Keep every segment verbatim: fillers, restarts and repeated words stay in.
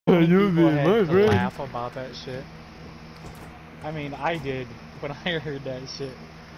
You People be had my to friend. laugh about that shit. I mean, I did when I heard that shit.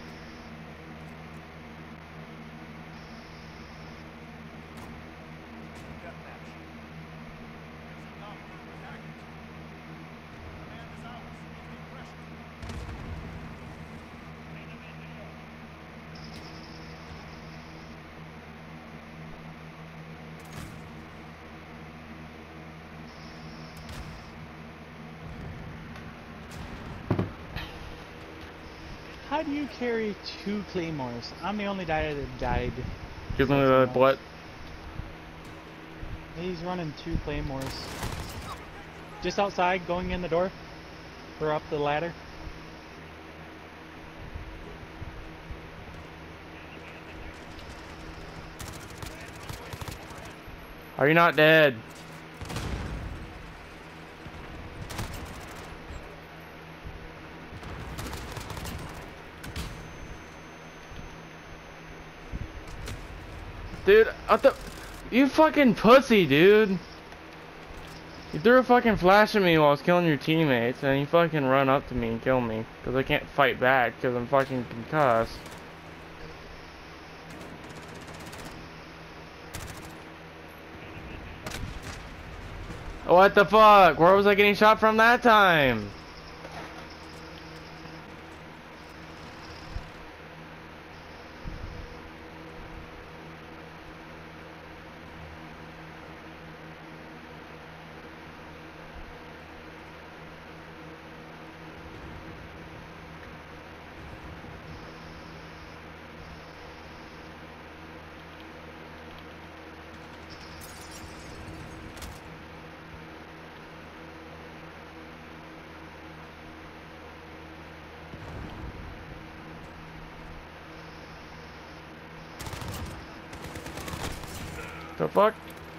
How do you carry two claymores? I'm the only guy that died. Give me So the someone what? else- He's running two claymores. Just outside, going in the door. Or up the ladder. Are you not dead? Dude, I thought you fucking pussy, dude. You threw a fucking flash at me while I was killing your teammates, and you fucking run up to me and kill me because I can't fight back because I'm fucking concussed. What the fuck? Where was I getting shot from that time? The fuck?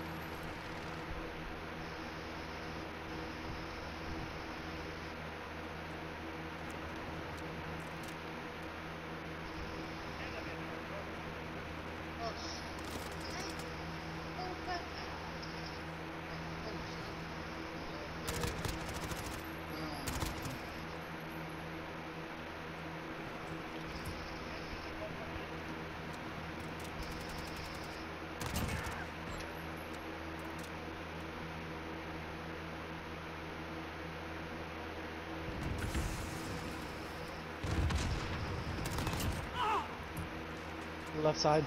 Left side.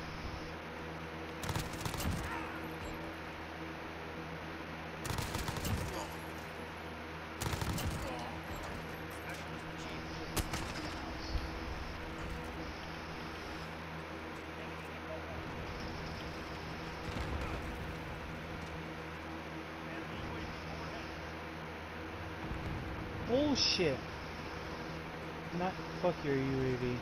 Bullshit. Not fuck your U A V.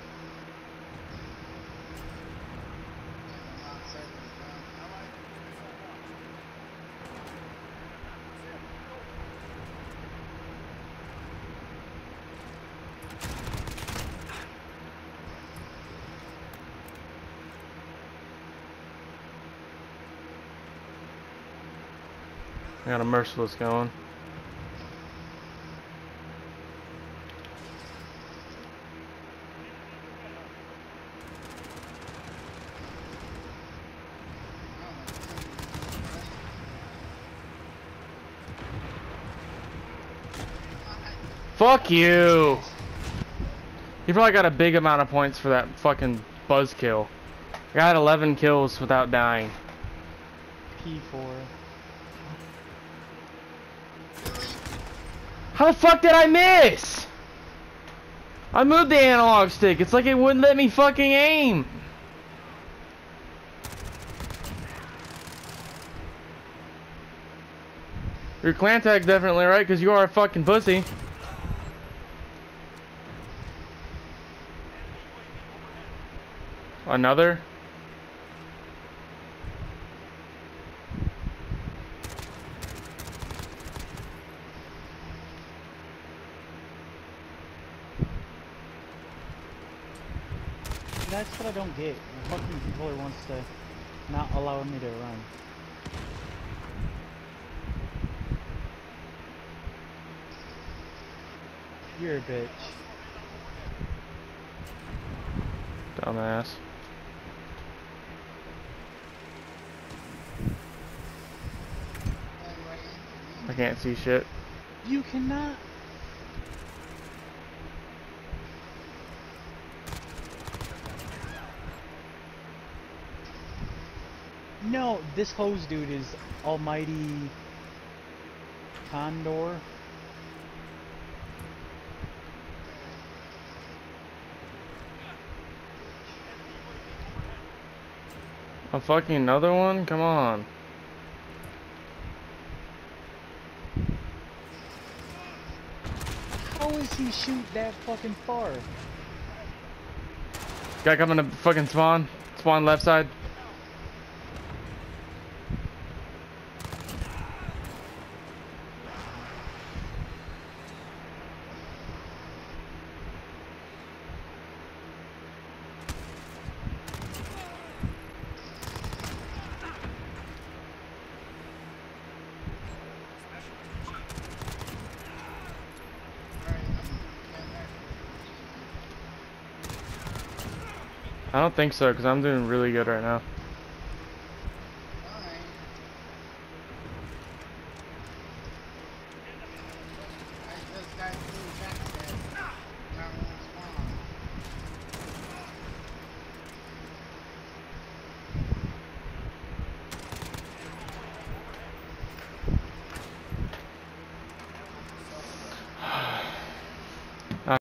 I got a merciless going. Fuck you! You probably got a big amount of points for that fucking buzz kill. I got eleven kills without dying. P four. How the fuck did I miss? I moved the analog stick. It's like it wouldn't let me fucking aim. Your clan tag's definitely right, because you are a fucking pussy. Another? That's what I don't get. The fucking controller wants to not allow me to run. You're a bitch. Dumbass. I can't see shit. You cannot. No, this hose dude is almighty Condor. A fucking another one? Come on. How is he shoot that fucking far? Guy coming to fucking spawn. Spawn left side. I don't think so, because I'm doing really good right now.